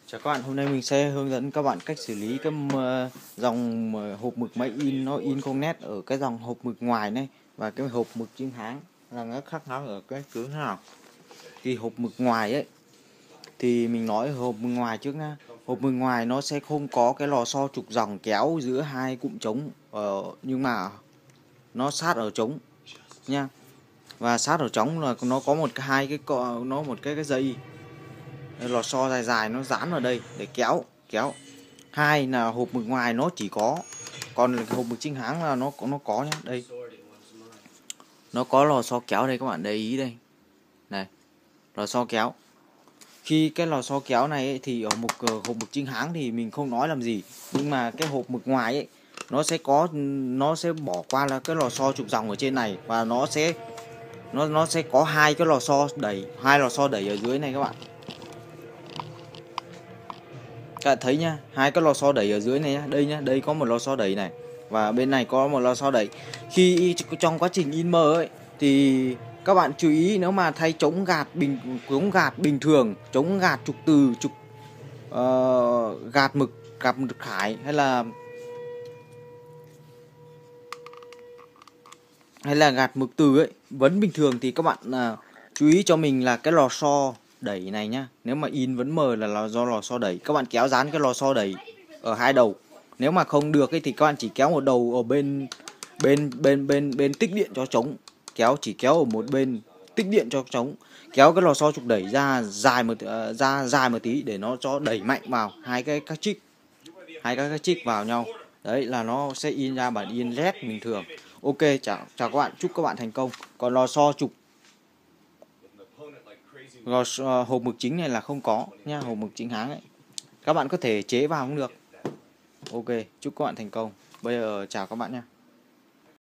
Chào các bạn, hôm nay mình sẽ hướng dẫn các bạn cách xử lý cái dòng hộp mực máy in nó in không nét ở cái dòng hộp mực ngoài này và cái hộp mực chính hãng là nó khác nhau ở cái cứ thế nào. Thì hộp mực ngoài ấy thì mình nói hộp mực ngoài trước nha. Hộp mực ngoài nó sẽ không có cái lò xo trục dòng kéo giữa hai cụm trống nhưng mà nó sát ở trống nha. Và sát ở trống là nó có một cái dây lò xo dài dài nó dán vào đây để kéo. Hai là hộp mực ngoài nó chỉ có, còn hộp mực chính hãng là nó có nhá. Đây nó có lò xo kéo đây, các bạn để ý đây này, lò xo kéo. Khi cái lò xo kéo này ấy, thì ở hộp mực chính hãng thì mình không nói làm gì, nhưng mà cái hộp mực ngoài ấy nó sẽ bỏ qua là cái lò xo trục dòng ở trên này, và nó sẽ có hai cái lò xo đẩy ở dưới này các bạn. Các bạn thấy nhá, hai cái lò xo đẩy ở dưới này nhá, đây nhá, đây có một lò xo đẩy này và bên này có một lò xo đẩy. Khi trong quá trình in mờ ấy thì các bạn chú ý, nếu mà thay chống gạt bình thường, chống gạt trục từ, gạt mực khải hay là gạt mực từ ấy vẫn bình thường thì các bạn chú ý cho mình là cái lò xo đẩy này nhá. Nếu mà in vẫn mờ là do lò xo đẩy, các bạn kéo dán cái lò xo đẩy ở hai đầu. Nếu mà không được ấy thì các bạn chỉ kéo một đầu ở bên tích điện cho trống, chỉ kéo ở một bên tích điện cho trống, kéo cái lò xo trục đẩy ra dài một tí để nó cho đẩy mạnh vào hai cái các chích vào nhau. Đấy là nó sẽ in ra bản in red bình thường. Ok, chào các bạn, chúc các bạn thành công. Còn lò xo trục hộp mực chính này là không có nha, hộp mực chính hãng ấy các bạn có thể chế vào cũng được. Ok, chúc các bạn thành công. Bây giờ chào các bạn nha.